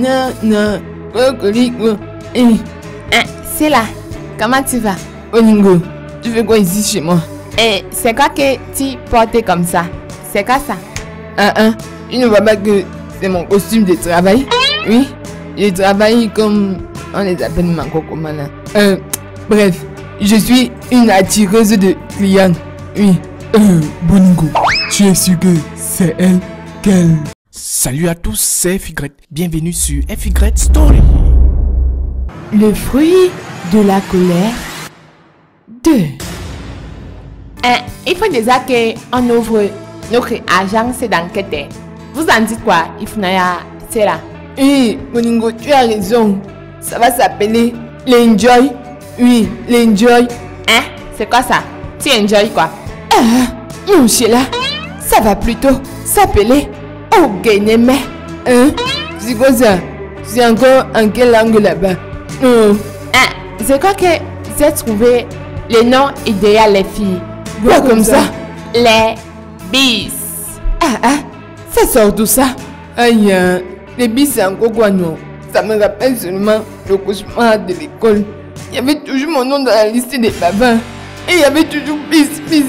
non, C'est là. Comment tu vas? Bolingo, tu fais quoi ici chez moi? Et c'est quoi que tu portes comme ça? C'est quoi ça? Tu ne vois pas que c'est mon costume de travail? Oui, je travaille comme... On les appelle Manco comment là? Bref, je suis une attireuse de clients. Oui. Bolingo, tu es sûr que c'est elle qu'elle... Salut à tous, c'est FY. Bienvenue sur FY Story. Le fruit de la colère 2. Il faut déjà qu'on ouvre notre agence d'enquête. Vous en dites quoi, Ifunaya? C'est là. Bolingo, tu as raison. Ça va s'appeler l'Enjoy. Oui, l'Enjoy. C'est quoi ça? Tu enjoy quoi? Mon Sheila, ça va plutôt s'appeler Ogeneme. C'est quoi ça? C'est encore en quelle langue là-bas? C'est quoi que j'ai trouvé le nom idéal les filles? Quoi comme ça? Les bis. Ça sort d'où ça? Aïe, les bis c'est encore quoi non? Ça me rappelle seulement le cauchemar de l'école. Il y avait toujours mon nom dans la liste des bavards. Et il y avait toujours bis.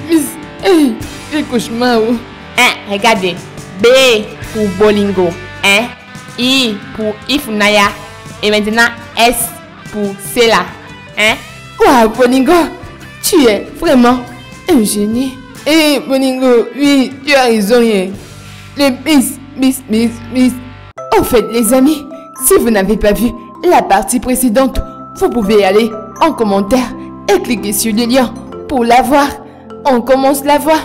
Quel cauchemar. Regardez. B pour Bolingo. I pour Ifunaya. Et maintenant S pour Sela. Waouh, Bolingo, tu es vraiment un génie. Bolingo, oui, tu as raison. Les bis. En fait, les amis, si vous n'avez pas vu la partie précédente, vous pouvez aller en commentaire et cliquer sur le lien pour la voir. On commence la voix.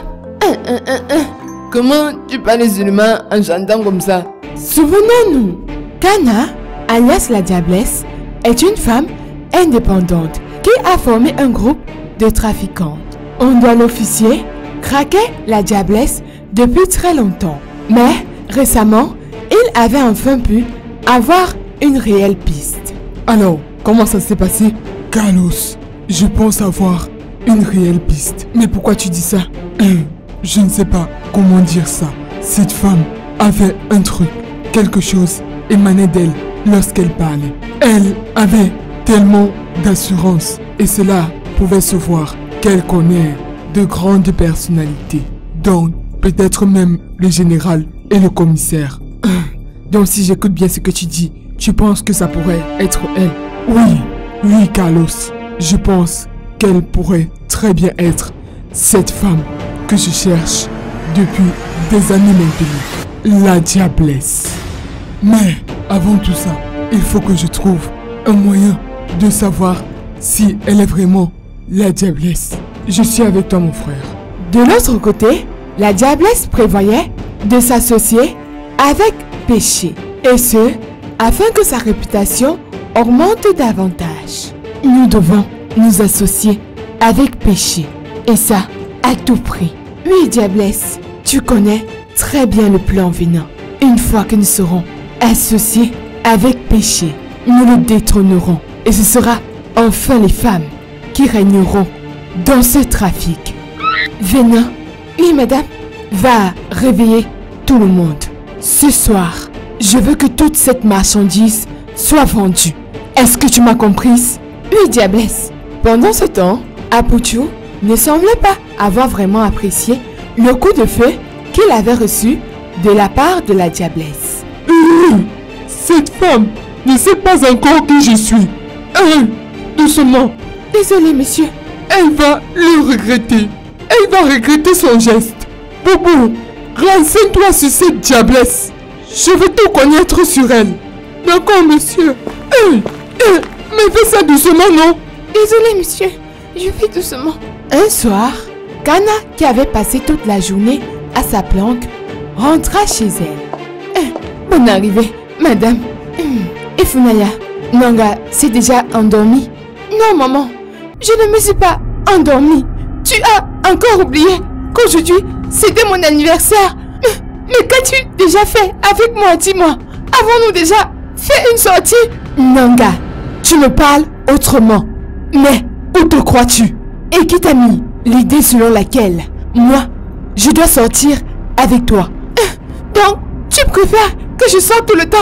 Comment tu parles seulement en chantant comme ça? Souvenons-nous, Kana, alias la Diablesse, est une femme indépendante qui a formé un groupe de trafiquantes. On doit l'officier craquer la Diablesse depuis très longtemps. Mais récemment, il avait enfin pu avoir une réelle piste. Alors, comment ça s'est passé? Carlos, je pense avoir une réelle piste. Mais pourquoi tu dis ça? Je ne sais pas comment dire ça. Cette femme avait un truc, quelque chose émanait d'elle lorsqu'elle parlait. Elle avait tellement d'assurance et cela pouvait se voir qu'elle connaît de grandes personnalités, dont peut-être même le général et le commissaire. Donc si j'écoute bien ce que tu dis, tu penses que ça pourrait être elle? Oui, Carlos. Je pense qu'elle pourrait très bien être cette femme que je cherche depuis des années maintenant. La Diablesse. Mais avant tout ça, il faut que je trouve un moyen de savoir si elle est vraiment la Diablesse. Je suis avec toi, mon frère. De l'autre côté, la Diablesse prévoyait de s'associer avec Péché. Et ce, afin que sa réputation augmente davantage. Nous devons nous associer avec Péché. Et ça, à tout prix. Oui, Diablesse, tu connais très bien le plan venant. Une fois que nous serons associés avec Péché, nous le détrônerons. Et ce sera enfin les femmes qui régneront dans ce trafic. Venant, oui madame, va réveiller tout le monde. Ce soir, je veux que toute cette marchandise soit vendue. Est-ce que tu m'as comprise? Oui, Diablesse. Pendant ce temps, Apuchu ne semblait pas avoir vraiment apprécié le coup de feu qu'il avait reçu de la part de la Diablesse. Cette femme ne sait pas encore qui je suis. Doucement. Désolé, monsieur. Elle va le regretter. Elle va regretter son geste. Bobo, renseigne-toi sur cette Diablesse. Je veux tout connaître sur elle. D'accord, monsieur. Mais fais ça doucement, non? Désolé, monsieur. Je fais doucement. Un soir, Kana, qui avait passé toute la journée à sa planque, rentra chez elle. Bonne arrivée, madame. Ifunaya, Nanga s'est déjà endormi. Non, maman. Je ne me suis pas endormie. Tu as encore oublié qu'aujourd'hui, c'était mon anniversaire. Mais qu'as-tu déjà fait avec moi, dis-moi? Avons-nous déjà fait une sortie? Nanga, tu me parles autrement. Mais où te crois-tu? Et qui t'a mis l'idée selon laquelle moi, je dois sortir avec toi? Donc, tu préfères que je sorte tout le temps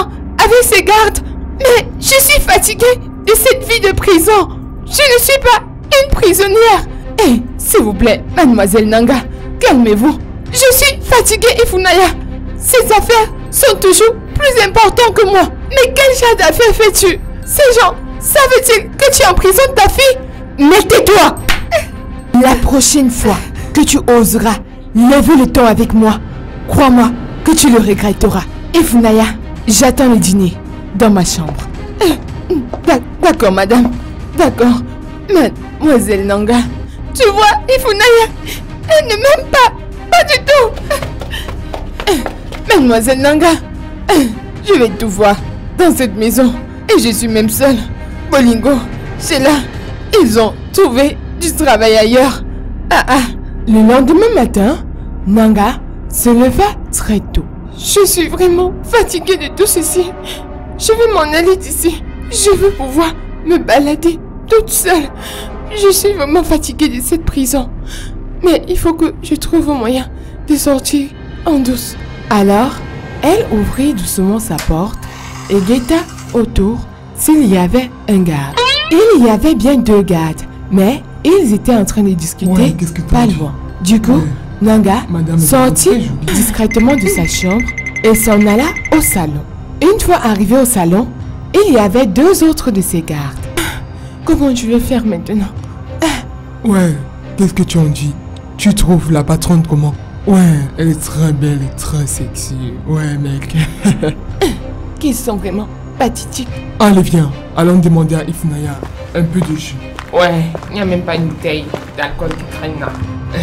avec ses gardes. Mais je suis fatiguée de cette vie de prison. Je ne suis pas une prisonnière. Eh, s'il vous plaît, mademoiselle Nanga, calmez-vous. Je suis fatiguée, Ifunaya. Ces affaires sont toujours plus importantes que moi. Mais quel genre d'affaires fais-tu? Ces gens savent-ils que tu emprisonnes ta fille? Mais tais-toi! La prochaine fois que tu oseras lever le ton avec moi, crois-moi que tu le regretteras. Ifunaya, j'attends le dîner dans ma chambre. D'accord, madame. D'accord. Mademoiselle Nanga. Tu vois, Ifunaya, elle ne m'aime pas. Pas du tout. Mademoiselle Nanga, je vais tout voir dans cette maison. Et je suis même seule. Bolingo, c'est là. Ils ont trouvé du travail ailleurs. Le lendemain matin, Nanga se leva très tôt. Je suis vraiment fatiguée de tout ceci. Je vais m'en aller d'ici. Je veux pouvoir me balader toute seule. Je suis vraiment fatiguée de cette prison. Mais il faut que je trouve un moyen de sortir en douce. Alors, elle ouvrit doucement sa porte et guetta autour s'il y avait un garde. Il y avait bien 2 gardes, mais ils étaient en train de discuter pas loin. Du coup, Nanga sortit discrètement de sa chambre et s'en alla au salon. Une fois arrivé au salon, il y avait 2 autres de ses gardes. Comment je vais faire maintenant? Ouais, qu'est-ce que tu en dis? Tu trouves la patronne comment? Ouais, elle est très belle et très sexy. Ouais, mec. Qu'ils sont vraiment pathétiques. Allez, viens. Allons demander à Ifunaya un peu de jus. Ouais, il n'y a même pas une bouteille d'alcool qui traîne là.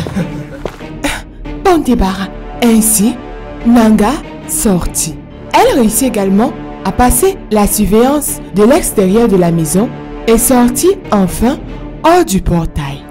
Bon débarras. Ainsi, Nanga sortit. Elle réussit également à passer la surveillance de l'extérieur de la maison et sortit enfin hors du portail.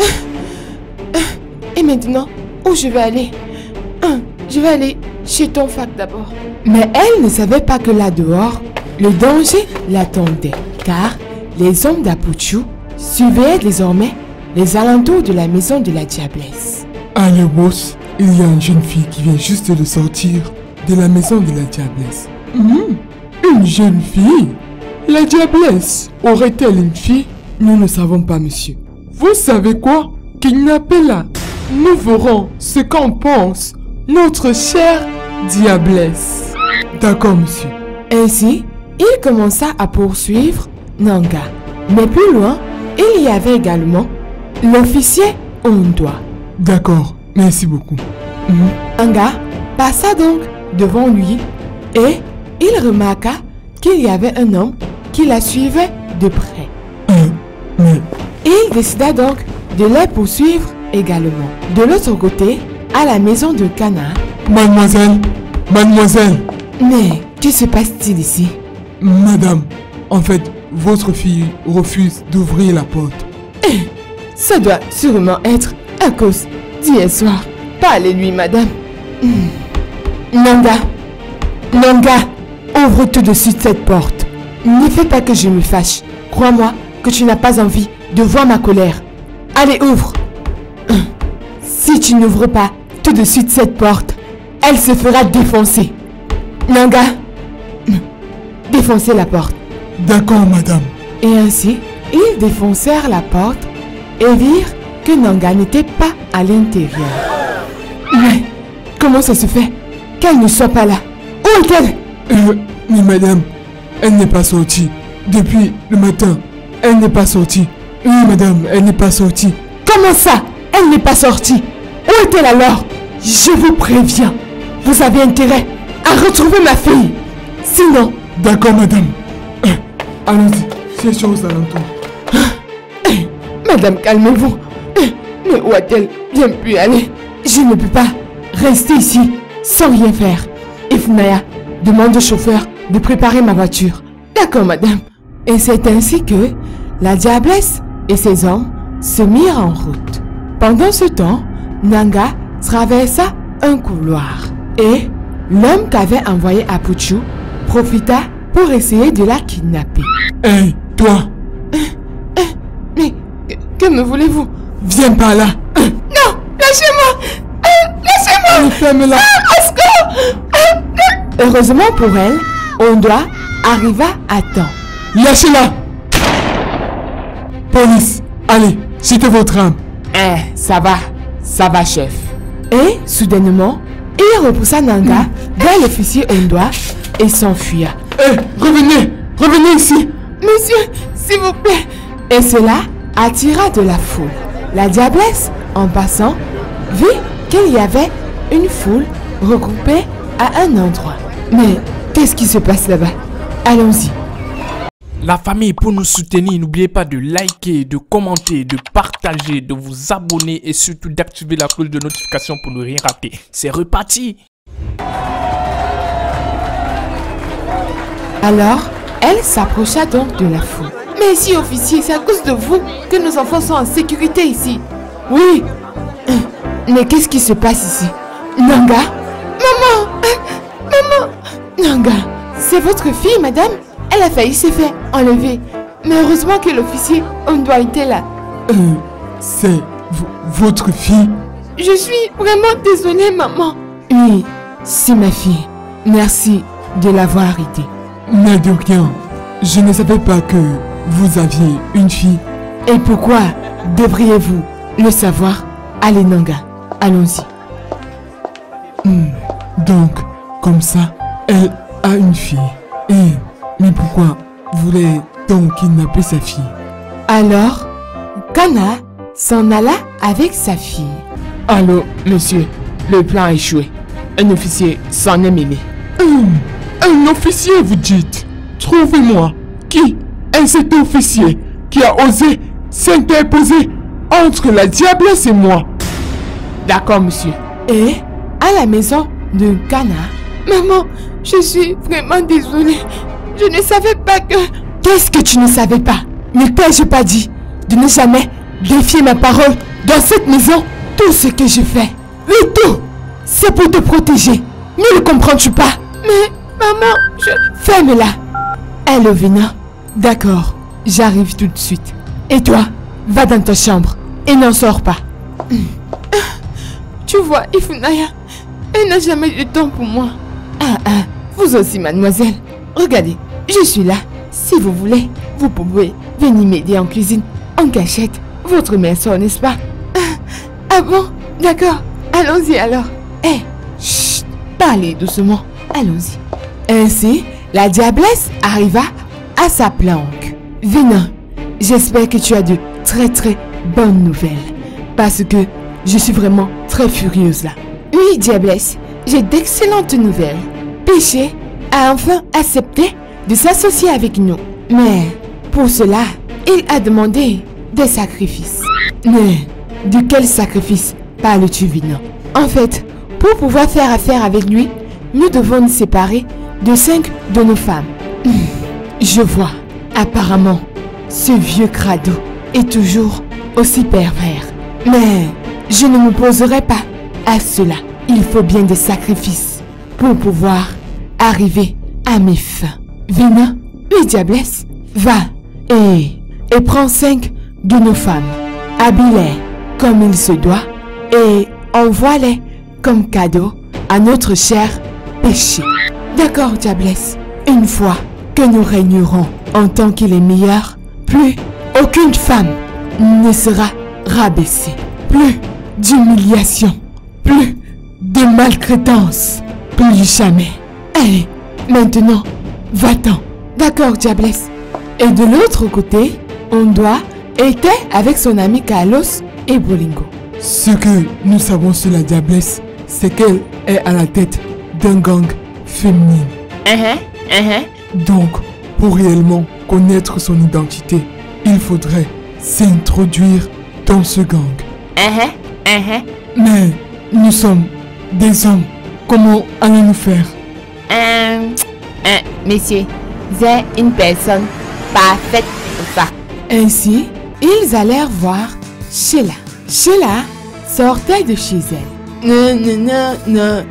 Et maintenant, où je vais aller? Je vais aller chez ton fac d'abord. Mais elle ne savait pas que là dehors, le danger l'attendait, car les hommes d'Apuchu surveillaient désormais les alentours de la maison de la diablesse. Allez, boss, il y a une jeune fille qui vient juste de sortir de la maison de la diablesse. Une jeune fille? La diablesse aurait-elle une fille? Nous ne savons pas, monsieur. Vous savez quoi? Kidnappez-la. Nous verrons ce qu'en pense notre chère diablesse. D'accord, monsieur. Ainsi, il commença à poursuivre Nanga. Mais plus loin, il y avait également l'officier Ondoa. D'accord, merci beaucoup. Nanga passa donc devant lui et il remarqua qu'il y avait un homme qui la suivait de près. Mais... Il décida donc de les poursuivre également. De l'autre côté, à la maison de Kana. Mademoiselle, mademoiselle. Mais que se passe-t-il ici? Madame, en fait, votre fille refuse d'ouvrir la porte. Ça doit sûrement être à cause d'hier soir. Parlez-lui, madame. Nanga, Nanga, ouvre tout de suite cette porte. Ne fais pas que je me fâche. Crois-moi que tu n'as pas envie de voir ma colère. Allez, ouvre. Si tu n'ouvres pas tout de suite cette porte, elle se fera défoncer. Nanga, défoncez la porte. D'accord, madame. Et ainsi, ils défoncèrent la porte et virent que Nanga n'était pas à l'intérieur. Mais comment ça se fait qu'elle ne soit pas là? Où est-elle? Mais madame, elle n'est pas sortie. Depuis le matin, elle n'est pas sortie. Oui, madame, elle n'est pas sortie. Comment ça? Elle n'est pas sortie? Où est-elle alors? Je vous préviens, vous avez intérêt à retrouver ma fille. Sinon... D'accord, madame. Allons-y, cherchons aux alentours. Madame, calmez-vous. Mais où a-t-elle bien pu aller? Je ne peux pas rester ici sans rien faire. Ifunaya, demande au chauffeur de préparer ma voiture. D'accord, madame. Et c'est ainsi que la diablesse et ses hommes se mirent en route. Pendant ce temps, Nanga traversa un couloir et l'homme qu'avait envoyé Apuchu profita pour essayer de la kidnapper. Hey, toi! Mais que me voulez-vous? Viens par là! Non! Lâchez-moi! Lâchez-moi! Ferme-la! Heureusement pour elle, Ondoa arriva à temps. Lâchez-la! Police, allez, jetez votre arme. Ça va, chef. Et, soudainement, il repoussa Nanga vers l'officier Ondoa et s'enfuya. Revenez ici. Monsieur, s'il vous plaît. Et cela attira de la foule. La diablesse, en passant, vit qu'il y avait une foule regroupée à un endroit. Mais qu'est-ce qui se passe là-bas? Allons-y. La famille, pour nous soutenir, n'oubliez pas de liker, de commenter, de partager, de vous abonner et surtout d'activer la cloche de notification pour ne rien rater. C'est reparti! Alors, elle s'approcha donc de la foule. Mais si, officier, c'est à cause de vous que nos enfants sont en sécurité ici. Oui, mais qu'est-ce qui se passe ici? Nanga? Maman! Nanga, C'est votre fille, madame? Elle a failli se faire enlever. Mais heureusement que l'officier Ondoa était là. C'est votre fille? Je suis vraiment désolée, maman. Oui, c'est ma fille. Merci de l'avoir arrêtée. Mais de rien. Je ne savais pas que vous aviez une fille. Et pourquoi devriez-vous le savoir? Allez, Nanga, allons-y. Donc, comme ça, elle a une fille. Mais pourquoi voulait-on kidnapper sa fille? Alors, Kana s'en alla avec sa fille. Allô, monsieur, le plan a échoué. Un officier s'en est mêlé. Un officier, vous dites? Trouvez-moi qui est cet officier qui a osé s'interposer entre la diablesse et moi? D'accord, monsieur. Et à la maison de Kana. Maman, je suis vraiment désolée. Je ne savais pas que... Qu'est-ce que tu ne savais pas? Ne t'ai-je pas dit de ne jamais défier ma parole dans cette maison? Tout ce que je fais, oui tout, c'est pour te protéger. Ne le comprends-tu pas? Mais, maman, Ferme-la. Elovina. D'accord, j'arrive tout de suite. Et toi, va dans ta chambre et n'en sors pas. Tu vois, Ifunaya, elle n'a jamais eu de temps pour moi. Vous aussi, mademoiselle. Regardez, je suis là. Si vous voulez, vous pouvez venir m'aider en cuisine, en cachette. Votre mère sort, n'est-ce pas? Ah bon? D'accord. Allons-y alors. Chut, parlez doucement. Allons-y. Ainsi, la diablesse arriva à sa planque. Vina, j'espère que tu as de très bonnes nouvelles. Parce que je suis vraiment très furieuse là. Oui, diablesse, j'ai d'excellentes nouvelles. Péché a enfin accepté de s'associer avec nous. Mais pour cela, il a demandé des sacrifices. Mais de quel sacrifice parles-tu, Vina? En fait, pour pouvoir faire affaire avec lui, nous devons nous séparer de 5 de nos femmes. Je vois. Apparemment, ce vieux crado est toujours aussi pervers. Mais je ne m'opposerai pas à cela. Il faut bien des sacrifices pour pouvoir arriver à mes fins. Vina, oui, diablesse, va et prends 5 de nos femmes. Habille-les comme il se doit et envoie-les comme cadeau à notre cher péché. D'accord, diablesse. Une fois que nous régnerons en tant que les meilleurs, plus aucune femme ne sera rabaissée. Plus d'humiliation, plus de maltraitance, plus jamais. Allez, maintenant, va-t'en. D'accord, diablesse. Et de l'autre côté, Ondoa était avec son ami Carlos et Bolingo. Ce que nous savons sur la diablesse, c'est qu'elle est à la tête d'un gang féminin. Donc, pour réellement connaître son identité, il faudrait s'introduire dans ce gang. Mais nous sommes des hommes. Comment allons-nous faire? Monsieur, j'ai une personne parfaite pour ça. Ainsi, ils allèrent voir Sheila. Sheila sortait de chez elle. Non.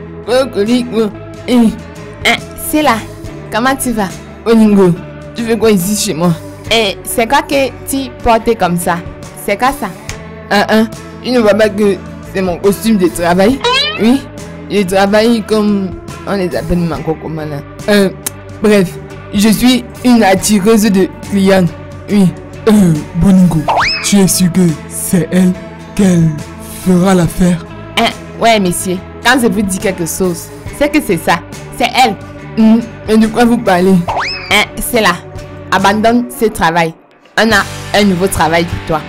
C'est là. Comment tu vas? Olingo, tu fais quoi ici chez moi? Et c'est quoi que tu portes comme ça? C'est quoi ça? Tu ne vois pas que c'est mon costume de travail? Oui, je travaille comme... On les appelle Manko comment là? Bref, Je suis une attireuse de clients. Oui. Boningo, tu es sûr que c'est elle qu'elle fera l'affaire? Ouais, monsieur. Quand je vous dis quelque chose, c'est que c'est ça. C'est elle. Mais de quoi vous parlez? C'est là. Abandonne ce travail. On a un nouveau travail pour toi.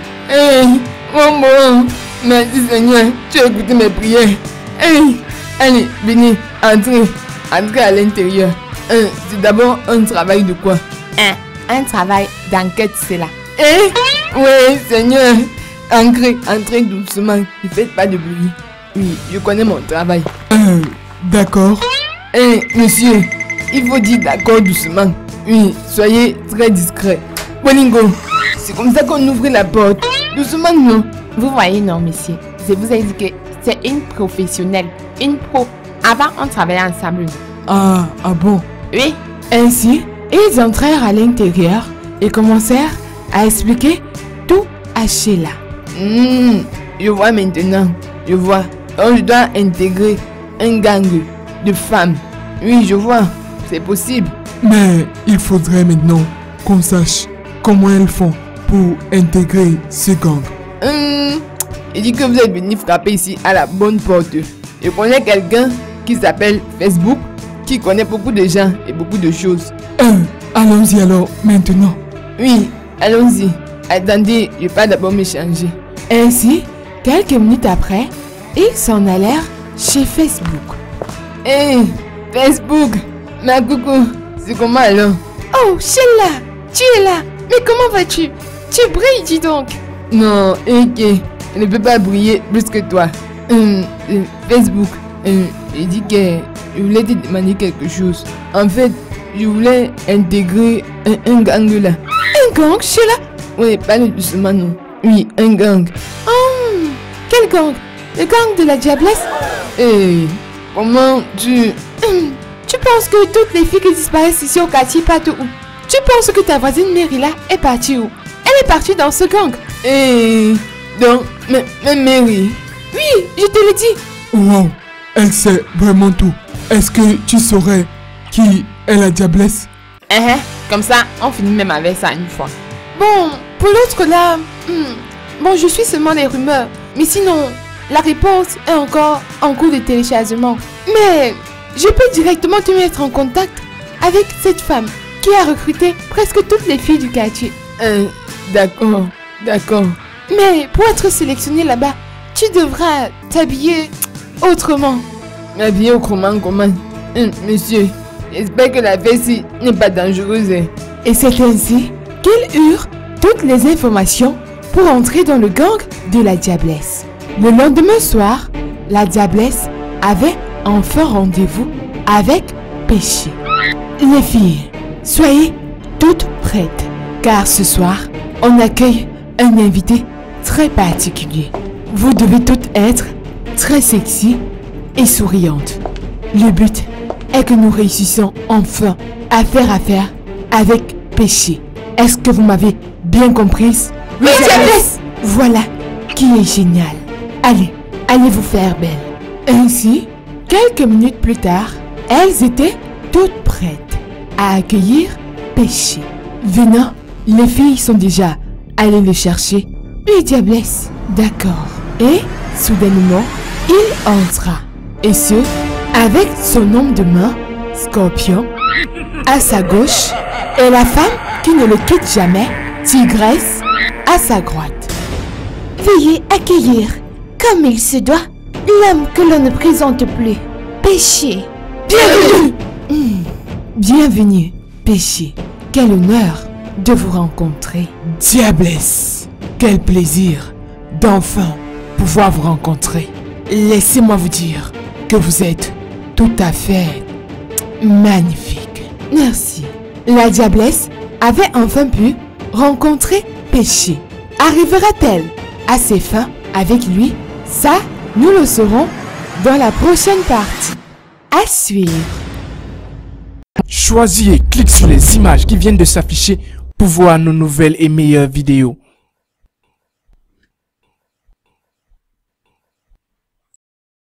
Bon. Merci Seigneur. Tu as écouté mes prières. Allez, venez. Entrez à l'intérieur. C'est d'abord un travail de quoi? Un travail d'enquête, c'est là. Oui, Seigneur. Entrez doucement. Ne faites pas de bruit. Oui, je connais mon travail. D'accord. Monsieur, il faut dire d'accord doucement. Oui, soyez très discret. Boningo, c'est comme ça qu'on ouvre la porte. Doucement, non? Vous voyez, non, monsieur. Je vous ai dit que c'est une professionnelle. Une pro. Avant, on travaillait ensemble. Ah bon? Oui. Ainsi, ils entrèrent à l'intérieur et commencèrent à expliquer tout à Sheila. Je vois maintenant. Je vois. Donc, je dois intégrer un gang de femmes. Oui, je vois. C'est possible. Mais il faudrait maintenant qu'on sache comment elles font pour intégrer ce gang. Il dit que vous êtes venu frapper ici à la bonne porte. Je connais quelqu'un qui s'appelle Facebook, qui connaît beaucoup de gens et beaucoup de choses. Allons-y alors, maintenant. Oui, allons-y. Attendez, je vais pas d'abord me changer. Ainsi, quelques minutes après, ils s'en allèrent chez Facebook. Facebook, ma coucou, c'est comment alors? Oh, Sheila, tu es là. Mais comment vas-tu? Tu brilles, dis donc. Non, ok, je ne peux pas briller plus que toi. Facebook, il dit que je voulais te demander quelque chose. En fait, je voulais intégrer un gang là. Un gang, Sheila? Oui, pas doucement, non. Oui, un gang. Oh, quel gang? Le gang de la diablesse? Comment tu... Tu penses que toutes les filles qui disparaissent ici au quartier partent où? Tu penses que ta voisine Mary là est partie où? Elle est partie dans ce gang. Donc, mais Mary... Oui, je te le dis. Wow, elle sait vraiment tout. Est-ce que tu saurais qui est la diablesse? Comme ça, on finit même avec ça une fois. Bon, pour l'autre là... Bon, je suis seulement les rumeurs. Mais sinon, la réponse est encore en cours de téléchargement. Mais je peux directement te mettre en contact avec cette femme qui a recruté presque toutes les filles du quartier. D'accord. Mais pour être sélectionné là-bas, tu devras t'habiller autrement. M'habiller autrement comment? Monsieur, j'espère que la vessie n'est pas dangereuse. Et c'est ainsi qu'ils eurent toutes les informations pour entrer dans le gang de la diablesse. Le lendemain soir, la diablesse avait enfin rendez-vous avec Péché. Les filles, soyez toutes prêtes, car ce soir, on accueille un invité très particulier. Vous devez toutes être très sexy et souriantes. Le but est que nous réussissions enfin à faire affaire avec Péché. Est-ce que vous m'avez bien comprise? Oui, diablesse! Voilà qui est génial. Allez vous faire belle. Ainsi, quelques minutes plus tard, elles étaient toutes prêtes à accueillir Péché. Venant, les filles sont déjà allées le chercher. Oui, diablesse. D'accord. Et, soudainement, il entra. Et ce, avec son homme de main, Scorpion, à sa gauche, et la femme qui ne le quitte jamais, Tigresse, à sa droite. Veuillez accueillir, comme il se doit, l'homme que l'on ne présente plus, Péché. Bienvenue! Bienvenue, Péché. Quel honneur de vous rencontrer. Diablesse, quel plaisir d'enfin pouvoir vous rencontrer. Laissez-moi vous dire que vous êtes tout à fait magnifique. Merci. La diablesse avait enfin pu rencontrer Péché. Arrivera-t-elle à ses fins avec lui? Ça, nous le saurons dans la prochaine partie. À suivre. Choisis et clique sur les images qui viennent de s'afficher pour voir nos nouvelles et meilleures vidéos.